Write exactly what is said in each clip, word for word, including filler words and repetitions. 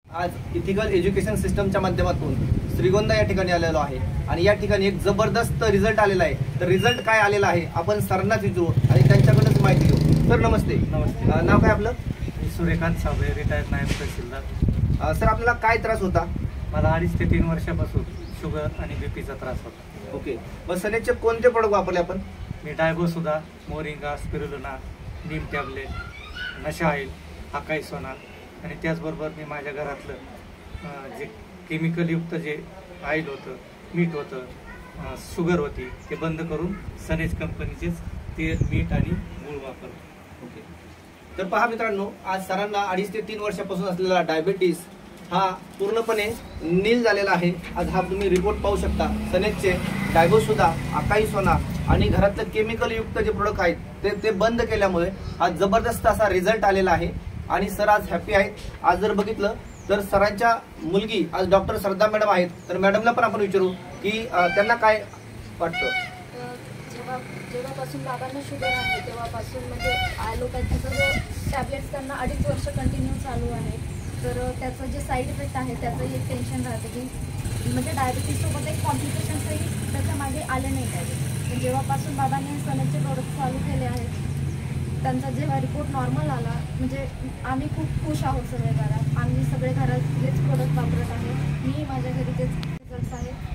आज ethical education सिस्टमच्या माध्यमातून श्रीगोंदा या ठिकाणी आलेलो आहे आणि या ठिकाणी एक जबरदस्त रिझल्ट आलेला आहे। तर रिझल्ट काय आलेला आहे आपण सरांनाच विचारू आणि त्यांच्याकडूनच माहिती घेऊ। सर नमस्ते। नमस्ते। नाव काय आपलं? सूर्यकांत साबळे, रिटायर्ड नायब तहसीलदार। सर आपल्याला काय त्रास होता? मला अडीच ते तीन वर्षापासून शुगर आणि बीपीचा त्रास होता। ओके, मग सनेजचे कोणते प्रोडक्ट वापरले आपण? मी डायबोसुधा, मोरिंगा, स्पिरुलिना, नीम टॅबलेट, नशा ऑइल, अकाई सोना आणि त्याचबरोबर मी माझ्या घरातलं जे केमिकलयुक्त जे ऑइल होतं, मीठ होतं, शुगर होती ते बंद करून सनेज कंपनीचेच तेल, मीठ आणि गूळ वापरतो। ओके, तर पहा मित्रांनो, आज सरांना अडीच ते तीन वर्षापासून असलेला डायबिटीस हा पूर्णपणे नील झालेला आहे। आज हा तुम्ही रिपोर्ट पाहू शकता। सनेजचे डायबोसुधा, अकाई सोना आणि घरातलं केमिकल युक्त जे प्रोडक्ट आहेत ते ते बंद केल्यामुळे आज जबरदस्त असा रिझल्ट आलेला आहे आणि सर आज हॅपी आहेत। आज जर बघितलं तर सरांच्या मुलगी आज डॉक्टर श्रद्धा मॅडम आहेत, तर मॅडमला पण आपण विचारू की त्यांना काय वाटतं। जेव्हा जेव्हापासून बाबांना शुगर आहे तेव्हापासून म्हणजे ॲलोपॅथीचं जो टॅबलेट्स त्यांना अडीच वर्ष कंटिन्यू चालू आहे, तर त्याचं जे साईड इफेक्ट आहे त्याचंही एक टेन्शन राहतं की म्हणजे डायबिटीजसोबत एक कॉम्प्लिकेशन्सही त्याच्या मागे आले नाही पाहिजे। पण जेव्हापासून बाबांनी सनेजचे प्रोडक्ट चालू केले आहेत, त्यांचा जेव्हा रिपोर्ट नॉर्मल आला म्हणजे आम्ही खूप खुश आहोत सगळे घरात। आम्ही सगळे घरात हेच प्रोडक्ट वापरत आहे, मी माझ्या घरी तेच रिझल्ट्स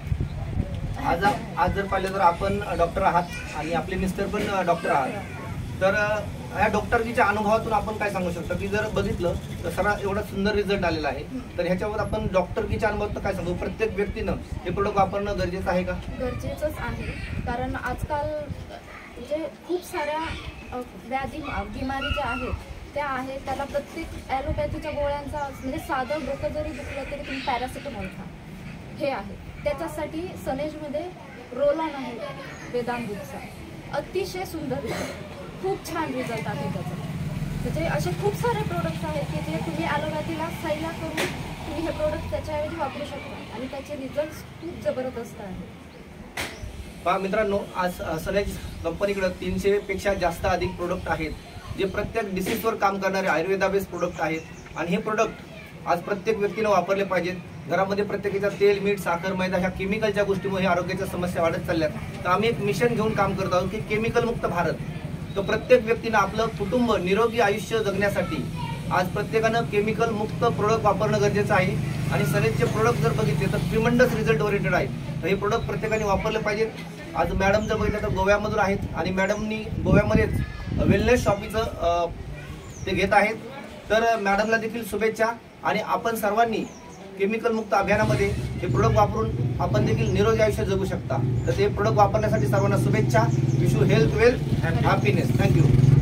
आहेत। आज आज जर पाहिलं तर आपण डॉक्टर आहात आणि आपले मिस्टर पण डॉक्टर आहात, तर या डॉक्टरकीच्या अनुभवातून आपण काय सांगू शकतो की जर बघितलं तर सर एवढा सुंदर रिझल्ट आलेला आहे, तर ह्याच्यावर आपण डॉक्टरकीच्या अनुभवातून काय सांगू? प्रत्येक व्यक्तीनं हे प्रोडक्ट वापरणं गरजेचं आहे का? गरजेचंच आहे, कारण आजकाल म्हणजे खूप साऱ्या व्याधी बिमारी ज्या आहेत त्या आहेत, त्याला प्रत्येक ॲलोपॅथीच्या गोळ्यांचा म्हणजे साधं डोकं जरी दुखलं तरी तुम्ही पॅरासिटामॉल खा, हे आहे। त्याच्यासाठी सनेजमध्ये रोल ऑन आहे वेदांतचा, अतिशय सुंदर, खूप छान रिझल्ट आहे त्याचा। म्हणजे असे खूप सारे प्रोडक्ट्स आहेत की जे तुम्ही ॲलोपॅथीला सैला करून तुम्ही हे प्रोडक्ट त्याच्याऐवजी वापरू शकता आणि त्याचे रिझल्ट्स खूप जबरदस्त आहेत। पहा मित्रांनो, आज सनेज कंपनीकडे तीनशे पेक्षा जास्त अधिक प्रोडक्ट आहेत जे प्रत्येक डिसीजवर काम करणारे आयुर्वेदा बेस्ड प्रोडक्ट आहेत आणि हे प्रोडक्ट आज प्रत्येक व्यक्तीने वापरले पाहिजेत। घरामध्ये प्रत्येकाच्या तेल, मीठ, साखर, मैदा ह्या केमिकलच्या गोष्टीमुळे आरोग्याच्या समस्या वाढत चालल्यात, तर आम्ही एक मिशन घेऊन काम करत आहोत की केमिकल मुक्त भारत। तर प्रत्येक व्यक्तीनं आपलं कुटुंब निरोगी आयुष्य जगण्यासाठी आज प्रत्येकानं केमिकल मुक्त प्रोडक्ट वापरणं गरजेचं आहे आणि सनेजचे प्रोडक्ट जर बघितले तर ट्रिमंडस रिझल्ट ओरिएंटेड आहे, तर हे प्रोडक्ट प्रत्येकाने वापरले पाहिजेत। आज मॅडम जर बघितलं तर गोव्यामधून आहेत आणि मॅडमनी गोव्यामध्येच वेलनेस शॉपीचं ते घेत आहेत, तर मॅडमला देखील शुभेच्छा। आणि आपण सर्वांनी केमिकल मुक्त अभियानामध्ये हे प्रोडक्ट वापरून आपण देखील निरोगी आयुष्य जगू शकता। तर ते प्रोडक्ट वापरण्यासाठी सर्वांना शुभेच्छा। Wish you health, wealth and happiness. Thank you.